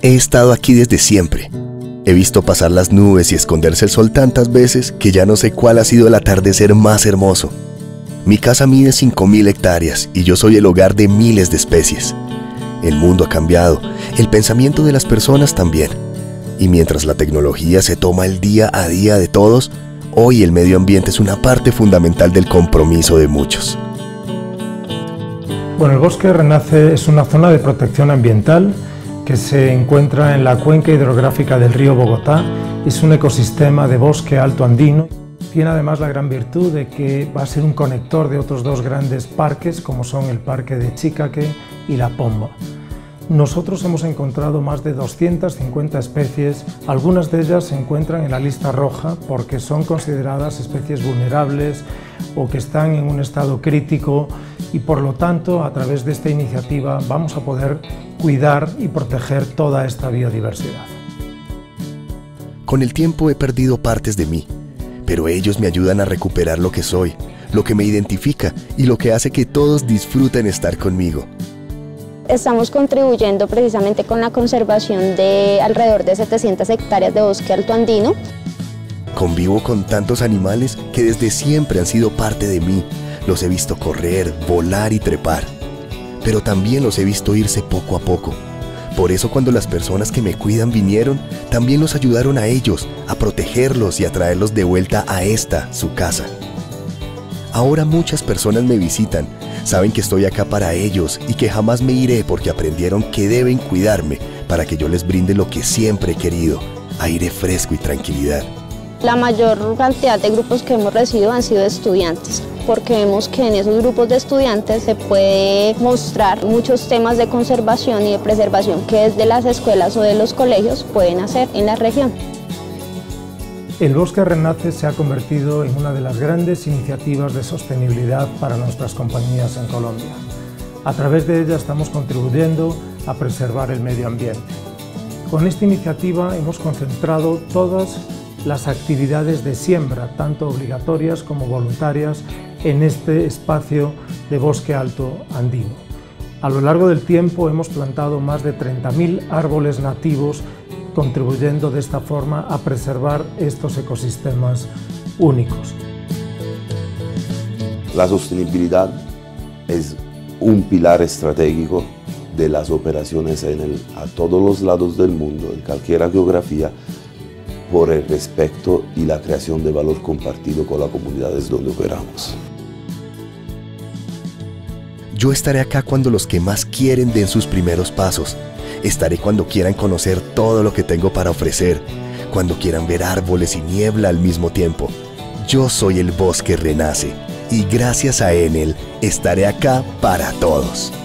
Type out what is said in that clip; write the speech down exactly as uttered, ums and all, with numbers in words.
He estado aquí desde siempre. He visto pasar las nubes y esconderse el sol tantas veces que ya no sé cuál ha sido el atardecer más hermoso. Mi casa mide cinco mil hectáreas y yo soy el hogar de miles de especies. El mundo ha cambiado, el pensamiento de las personas también. Y mientras la tecnología se toma el día a día de todos, hoy el medio ambiente es una parte fundamental del compromiso de muchos. Bueno, el Bosque Renace es una zona de protección ambiental que se encuentra en la cuenca hidrográfica del río Bogotá. Es un ecosistema de bosque alto andino. Tiene además la gran virtud de que va a ser un conector de otros dos grandes parques, como son el Parque de Chicaque y La Pomba. Nosotros hemos encontrado más de doscientas cincuenta especies, algunas de ellas se encuentran en la lista roja porque son consideradas especies vulnerables o que están en un estado crítico y por lo tanto a través de esta iniciativa vamos a poder cuidar y proteger toda esta biodiversidad. Con el tiempo he perdido partes de mí, pero ellos me ayudan a recuperar lo que soy, lo que me identifica y lo que hace que todos disfruten estar conmigo. Estamos contribuyendo precisamente con la conservación de alrededor de setecientas hectáreas de bosque alto andino. Convivo con tantos animales que desde siempre han sido parte de mí. Los he visto correr, volar y trepar, pero también los he visto irse poco a poco. Por eso cuando las personas que me cuidan vinieron, también los ayudaron a ellos, a protegerlos y a traerlos de vuelta a esta, su casa. Ahora muchas personas me visitan, saben que estoy acá para ellos y que jamás me iré porque aprendieron que deben cuidarme para que yo les brinde lo que siempre he querido, aire fresco y tranquilidad. La mayor cantidad de grupos que hemos recibido han sido estudiantes, porque vemos que en esos grupos de estudiantes se puede mostrar muchos temas de conservación y de preservación que desde las escuelas o de los colegios pueden hacer en la región. El Bosque Renace se ha convertido en una de las grandes iniciativas de sostenibilidad para nuestras compañías en Colombia. A través de ella estamos contribuyendo a preservar el medio ambiente. Con esta iniciativa hemos concentrado todas las actividades de siembra, tanto obligatorias como voluntarias, en este espacio de bosque alto andino. A lo largo del tiempo hemos plantado más de treinta mil árboles nativos, contribuyendo de esta forma a preservar estos ecosistemas únicos. La sostenibilidad es un pilar estratégico de las operaciones en el, a todos los lados del mundo, en cualquier geografía, por el respeto y la creación de valor compartido con las comunidades donde operamos. Yo estaré acá cuando los que más quieren den sus primeros pasos. Estaré cuando quieran conocer todo lo que tengo para ofrecer, cuando quieran ver árboles y niebla al mismo tiempo. Yo soy el Bosque Renace y gracias a Enel estaré acá para todos.